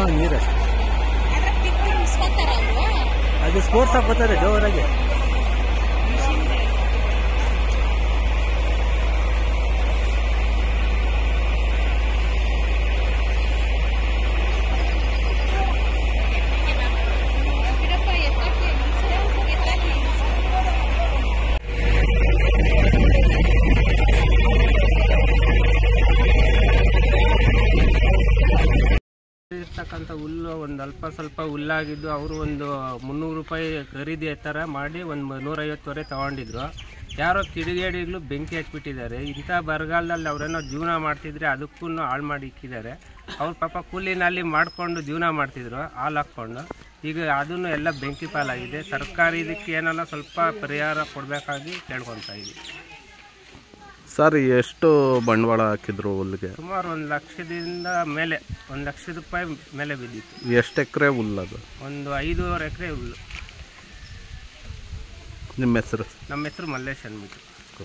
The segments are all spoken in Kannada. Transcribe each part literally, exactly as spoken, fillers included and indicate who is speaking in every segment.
Speaker 1: ನೀರು ಅದು ಸ್ಪೋರ್ಟ್ಸ್ ಆಗಿ ಬರ್ತದೆ ಜೋರಾಗಿ.
Speaker 2: ಇರ್ತಕ್ಕಂಥ ಹುಲ್ಲು ಒಂದು ಅಲ್ಪ ಸ್ವಲ್ಪ ಹುಲ್ಲಾಗಿದ್ದು ಅವರು ಒಂದು ಮುನ್ನೂರು ರೂಪಾಯಿ ಖರೀದಿ ಥರ ಮಾಡಿ ಒಂದು ನೂರೈವತ್ತುವರೆ ತೊಗೊಂಡಿದ್ರು. ಯಾರೋ ಕಿಡಿಗೇಡಿಗಳು ಬೆಂಕಿ ಹಚ್ಬಿಟ್ಟಿದ್ದಾರೆ. ಇಂಥ ಬರಗಾಲದಲ್ಲಿ ಅವರೇನೋ ಜೀವನ ಮಾಡ್ತಿದ್ರೆ ಅದಕ್ಕೂ ಹಾಳು ಮಾಡಿ ಇಕ್ಕಿದ್ದಾರೆ. ಅವ್ರ ಪಾಪ ಕೂಲಿನಲ್ಲಿ ಮಾಡಿಕೊಂಡು ಜೀವನ ಮಾಡ್ತಿದ್ರು ಹಾಲು ಹಾಕ್ಕೊಂಡು. ಈಗ ಅದನ್ನು ಎಲ್ಲ ಬೆಂಕಿ ಪಾಲಾಗಿದೆ. ಸರ್ಕಾರ ಇದಕ್ಕೆ ಏನಾರ ಸ್ವಲ್ಪ ಪರಿಹಾರ ಕೊಡಬೇಕಾಗಿ ಕೇಳ್ಕೊತಾ ಇದ್ದೀವಿ.
Speaker 3: ಸರ್ ಎಷ್ಟು ಬಂಡವಾಳ ಹಾಕಿದ್ರು ಹುಲ್ಲಿಗೆ?
Speaker 2: ಸುಮಾರು ಒಂದು ಲಕ್ಷದಿಂದ ಮೇಲೆ ಒಂದು ಲಕ್ಷದ ರೂಪಾಯಿ ಮೇಲೆ ಬಿದ್ದಿತ್ತು.
Speaker 3: ಎಷ್ಟು ಎಕರೆ ಹುಲ್ಲು ಅದು?
Speaker 2: ಒಂದು ಐದೂವರೆ ಎಕರೆ ಹುಲ್ಲು.
Speaker 3: ನಿಮ್ಮ ಹೆಸರು?
Speaker 2: ನಮ್ಮ ಹೆಸರು ಮಲ್ಲೇಶ್ ಅಂದ್ಬಿಟ್ಟು.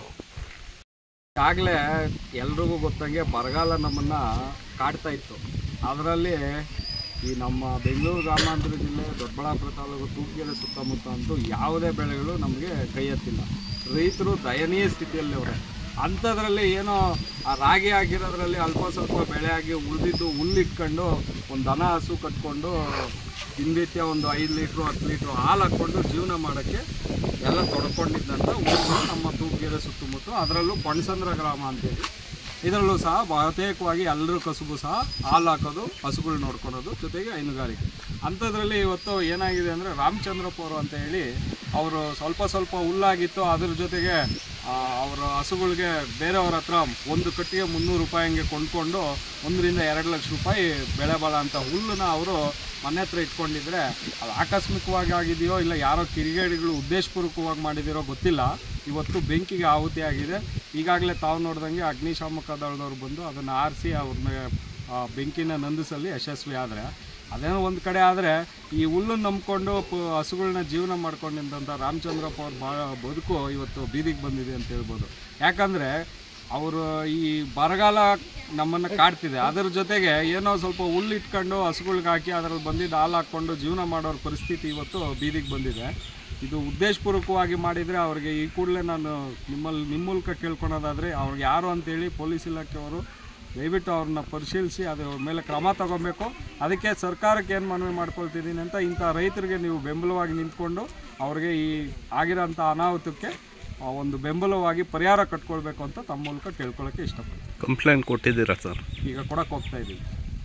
Speaker 4: ಈಗಾಗಲೇ ಎಲ್ರಿಗೂ ಗೊತ್ತಂಗೆ ಬರಗಾಲ ನಮ್ಮನ್ನು ಕಾಡ್ತಾ ಇತ್ತು. ಅದರಲ್ಲಿ ಈ ನಮ್ಮ ಬೆಂಗಳೂರು ಗ್ರಾಮಾಂತರ ಜಿಲ್ಲೆ ದೊಡ್ಡಬಳ್ಳಾಪುರ ತಾಲೂಕು ತೂಪ್ಗೆರೆ ಸುತ್ತಮುತ್ತ ಅಂತೂ ಯಾವುದೇ ಬೆಳೆಗಳು ನಮಗೆ ಕೈ ಎತ್ತಿಲ್ಲ. ರೈತರು ದಯನೀಯ ಸ್ಥಿತಿಯಲ್ಲಿ ಅವರೇ. ಅಂಥದ್ರಲ್ಲಿ ಏನೋ ಆ ರಾಗಿ ಆಗಿರೋದ್ರಲ್ಲಿ ಅಲ್ಪ ಸ್ವಲ್ಪ ಬೆಳೆ ಆಗಿ ಉಳಿದಿದ್ದು ಹುಲ್ಲಿಟ್ಕೊಂಡು ಒಂದು ದನ ಹಸು ಕಟ್ಕೊಂಡು ದಿನನಿತ್ಯ ಒಂದು ಐದು ಲೀಟ್ರು ಹತ್ತು ಲೀಟ್ರು ಹಾಲು ಹಾಕ್ಕೊಂಡು ಜೀವನ ಮಾಡೋಕ್ಕೆ ಎಲ್ಲ ತೊಡ್ಕೊಂಡಿದ್ದಂಥ ಊರು ನಮ್ಮ ತೂಪ್ಗೆರೆ ಸುತ್ತಮುತ್ತ. ಅದರಲ್ಲೂ ಬಣಸಂದ್ರ ಗ್ರಾಮ ಅಂತೇಳಿ ಇದರಲ್ಲೂ ಸಹ ಬಹುತೇಕವಾಗಿ ಎಲ್ಲರೂ ಕಸುಬು ಸಹ ಹಾಲು ಹಾಕೋದು, ಹಸುಗಳು ನೋಡ್ಕೊಳೋದು, ಜೊತೆಗೆ ಹೈನುಗಾರಿಕೆ. ಅಂಥದ್ರಲ್ಲಿ ಇವತ್ತು ಏನಾಗಿದೆ ಅಂದರೆ ರಾಮಚಂದ್ರಪುರ ಅಂತ ಹೇಳಿ ಅವರು ಸ್ವಲ್ಪ ಸ್ವಲ್ಪ ಹುಲ್ಲಾಗಿತ್ತು. ಅದ್ರ ಜೊತೆಗೆ ಅವರ ಹಸುಗಳಿಗೆ ಬೇರೆಯವ್ರ ಹತ್ರ ಒಂದು ಕಟ್ಟಿಗೆ ಮುನ್ನೂರು ರೂಪಾಯಿ ಹಂಗೆ ಕೊಂಡ್ಕೊಂಡು ಒಂದರಿಂದ ಎರಡು ಲಕ್ಷ ರೂಪಾಯಿ ಬೆಳೆ ಬಾಳ ಅಂತ ಹುಲ್ಲನ್ನ ಅವರು ಮನೆ ಹತ್ರ ಇಟ್ಕೊಂಡಿದ್ರೆ ಅದು ಆಕಸ್ಮಿಕವಾಗಿ ಆಗಿದೆಯೋ ಇಲ್ಲ ಯಾರೋ ಕಿಡಿಗೇಡಿಗಳು ಉದ್ದೇಶಪೂರ್ವಕವಾಗಿ ಮಾಡಿದಿರೋ ಗೊತ್ತಿಲ್ಲ. ಇವತ್ತು ಬೆಂಕಿಗೆ ಆಹುತಿ ಆಗಿದೆ. ಈಗಾಗಲೇ ತಾವು ನೋಡ್ದಂಗೆ ಅಗ್ನಿಶಾಮಕ ದಳದವ್ರು ಬಂದು ಅದನ್ನು ಆರಿಸಿ ಅವ್ರನ್ನ ಬೆಂಕಿನ ನಂದಿಸಲ್ಲಿ ಯಶಸ್ವಿ ಆದರೆ, ಅದೇನೋ ಒಂದು ಕಡೆ ಆದರೆ ಈ ಹುಲ್ಲನ್ನು ನಂಬ್ಕೊಂಡು ಹಸುಗಳನ್ನ ಜೀವನ ಮಾಡ್ಕೊಂಡಿದ್ದಂಥ ರಾಮಚಂದ್ರಪ್ಪ ಅವ್ರ ಭಾಳ ಬದುಕು ಇವತ್ತು ಬೀದಿಗೆ ಬಂದಿದೆ ಅಂತ ಹೇಳ್ಬೋದು. ಯಾಕಂದರೆ ಅವರು ಈ ಬರಗಾಲ ನಮ್ಮನ್ನು ಕಾಡ್ತಿದೆ, ಅದರ ಜೊತೆಗೆ ಏನೋ ಸ್ವಲ್ಪ ಹುಲ್ಲು ಇಟ್ಕೊಂಡು ಹಸುಗಳ್ಗೆ ಹಾಕಿ ಅದರಲ್ಲಿ ಬಂದಿದ್ದು ಹಾಲು ಹಾಕ್ಕೊಂಡು ಜೀವನ ಮಾಡೋರ ಪರಿಸ್ಥಿತಿ ಇವತ್ತು ಬೀದಿಗೆ ಬಂದಿದೆ. ಇದು ಉದ್ದೇಶಪೂರ್ವಕವಾಗಿ ಮಾಡಿದರೆ ಅವ್ರಿಗೆ ಈ ಕೂಡಲೇ ನಾನು ನಿಮ್ಮಲ್ಲಿ ನಿಮ್ಮ ಮೂಲಕ ಕೇಳ್ಕೊಳೋದಾದರೆ ಅವ್ರಿಗೆ ಯಾರು ಅಂತೇಳಿ ಪೊಲೀಸ್ ಇಲಾಖೆಯವರು ದಯವಿಟ್ಟು ಅವ್ರನ್ನ ಪರಿಶೀಲಿಸಿ ಅದ್ರ ಮೇಲೆ ಕ್ರಮ ತಗೋಬೇಕು. ಅದಕ್ಕೆ ಸರ್ಕಾರಕ್ಕೆ ಏನು ಮನವಿ ಮಾಡ್ಕೊಳ್ತಿದ್ದೀನಿ ಅಂತ, ಇಂಥ ರೈತರಿಗೆ ನೀವು ಬೆಂಬಲವಾಗಿ ನಿಂತ್ಕೊಂಡು ಅವ್ರಿಗೆ ಈ ಆಗಿರೋಂಥ ಅನಾಹುತಕ್ಕೆ ಒಂದು ಬೆಂಬಲವಾಗಿ ಪರಿಹಾರ ಕಟ್ಕೊಳ್ಬೇಕು ಅಂತ ತಮ್ಮ ಮೂಲಕ ಕೇಳ್ಕೊಳ್ಳೋಕ್ಕೆ ಇಷ್ಟಪಡ್ತೀನಿ.
Speaker 3: ಕಂಪ್ಲೇಂಟ್ ಕೊಟ್ಟಿದ್ದೀರಾ ಸರ್?
Speaker 4: ಈಗ ಕೊಡಕ್ಕೆ ಹೋಗ್ತಾ ಇದ್ದೀವಿ.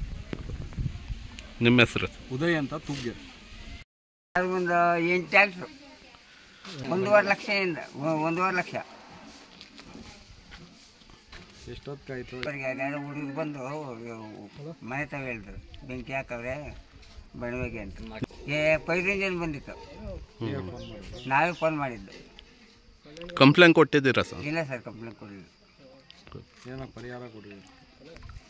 Speaker 3: ನಿಮ್ಮ ಹೆಸರು?
Speaker 4: ಉದಯ್ ಅಂತ ತುಗ್ಗೆ.
Speaker 5: ಒಂದು ಎಂಟು ಟ್ಯಾಕ್ಟ್ರು ಒಂದೂವರೆ ಲಕ್ಷದಿಂದ ಒಂದೂವರೆ ಲಕ್ಷ
Speaker 4: ಎಷ್ಟೊತ್ತಾಯ್ತು?
Speaker 5: ಹುಡುಗರು ಬಂದು ಮನೆ ತಾವು ಹೇಳಿದ್ರು ಬೆಂಕಿ ಹಾಕವ್ರೆ ಬಣವೆಗೆ ಅಂತ. ಏ ಪೈರಿಂಜನ್ ಬಂದಿತ್ತು, ನಾವೇ ಫೋನ್ ಮಾಡಿದ್ದು.
Speaker 3: ಕಂಪ್ಲೇಂಟ್ ಕೊಟ್ಟಿದ್ದೀರಾ ಸರ್?
Speaker 5: ಇಲ್ಲ ಸರ್, ಕಂಪ್ಲೇಂಟ್ ಕೊಡಲಿಲ್ಲ.
Speaker 4: ಏನೋ ಪರಿಹಾರ ಕೊಡಿ.